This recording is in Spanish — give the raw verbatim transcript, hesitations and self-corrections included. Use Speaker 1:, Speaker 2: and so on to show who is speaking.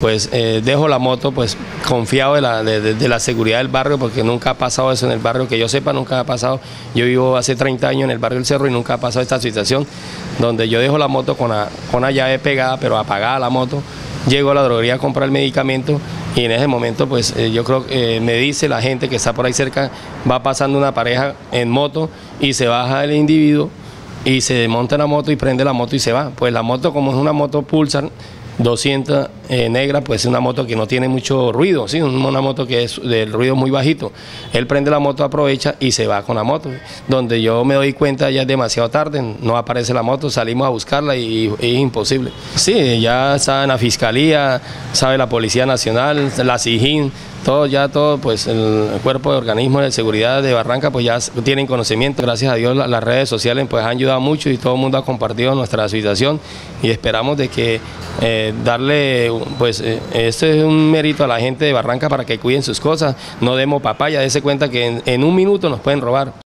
Speaker 1: Pues eh, dejo la moto pues confiado de la, de, de la seguridad del barrio, porque nunca ha pasado eso en el barrio, que yo sepa nunca ha pasado. Yo vivo hace treinta años en el barrio del Cerro y nunca ha pasado esta situación donde yo dejo la moto con la, con la llave pegada pero apagada la moto, llego a la droguería a comprar el medicamento y en ese momento pues eh, yo creo que eh, me dice la gente que está por ahí cerca, va pasando una pareja en moto y se baja el individuo y se monta en la moto y prende la moto y se va. Pues la moto, como es una moto Pulsar doscientos eh, negra, pues es una moto que no tiene mucho ruido, ¿sí? Una moto que es del ruido muy bajito. Él prende la moto, aprovecha y se va con la moto. Donde yo me doy cuenta ya es demasiado tarde, no aparece la moto, salimos a buscarla y, y es imposible. Sí, ya está en la Fiscalía, sabe la Policía Nacional, la SIJIN, todo ya, todo, pues el Cuerpo de Organismos de Seguridad de Barranca pues ya tienen conocimiento. Gracias a Dios la, las redes sociales pues han ayudado mucho y todo el mundo ha compartido nuestra situación y esperamos de que eh, darle, pues eh, este es un mérito a la gente de Barranca para que cuiden sus cosas, no demos papaya, dése cuenta que en, en un minuto nos pueden robar.